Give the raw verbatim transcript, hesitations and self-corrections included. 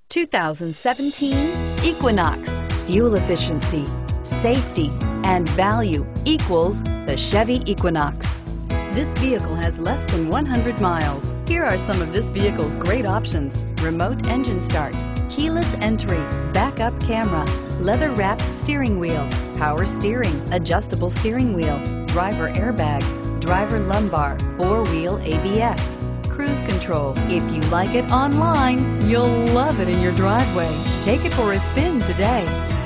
two thousand seventeen Equinox. Fuel efficiency, safety, and value equals the Chevy Equinox. This vehicle has less than one hundred miles. Here are some of this vehicle's great options: remote engine start, keyless entry, backup camera, leather-wrapped steering wheel, power steering, adjustable steering wheel, driver airbag, driver lumbar, four-wheel A B S, cruise control. If you like it online, you'll love it in your driveway. Take it for a spin today.